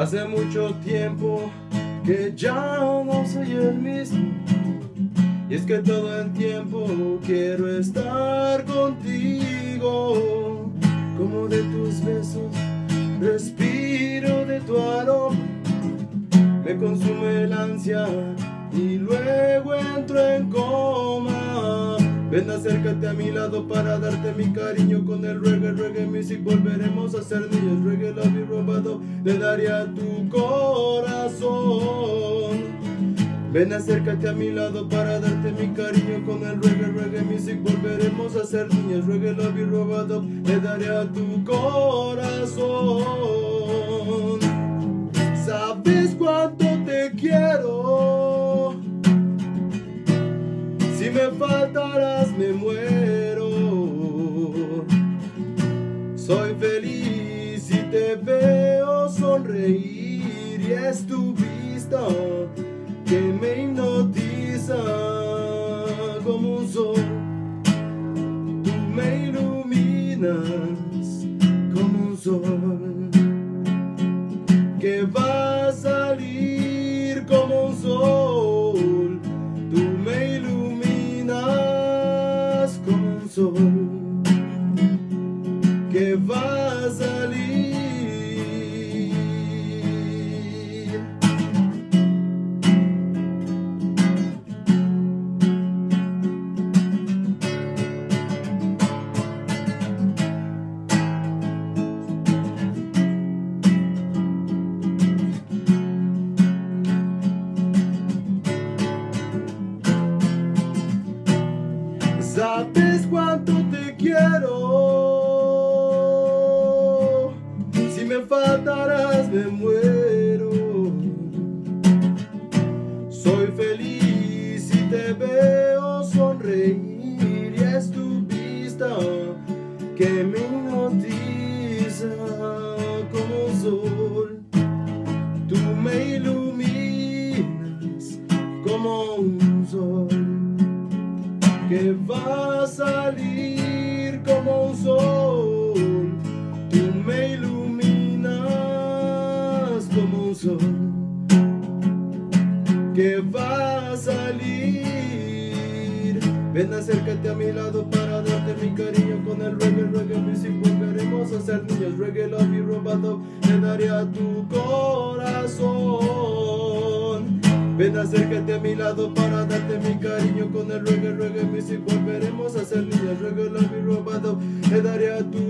Hace mucho tiempo que ya no soy el mismo, y es que todo el tiempo quiero estar contigo. Como de tus besos respiro de tu aroma, me consume el ansia y luego entro en coma. Ven, acércate a mi lado para darte mi cariño. Con el reggae music volveremos a ser niños. Reggae love y robado le daré a tu corazón. Ven, acércate a mi lado para darte mi cariño. Con el reggae music volveremos a ser niños. Reggae love y robado le daré a tu corazón. ¿Sabes cuánto te quiero? Si me faltarás me muero. Soy feliz si te veo sonreír, y es tu vista que me hipnotiza como un sol. Tú me iluminas como un sol que va a salir como un sol. Tú me iluminas como un sol que va a salir. ¿Sabes cuánto te quiero? Si me faltarás me muero. Soy feliz si te veo sonreír, y es tu vista que me hipnotiza como un sol. Tú me iluminas como un sol que va a salir como un sol. Tú me iluminas como un sol que va a salir. Ven, acércate a mi lado para darte mi cariño. Con el reggae music volveremos a ser niños. Reggae love y robado le daré a tu corazón. Ven, acércate a mi lado para darte mi cariño. Con el reggae music volveremos a ser niños. Reggae love y robado le daré a tu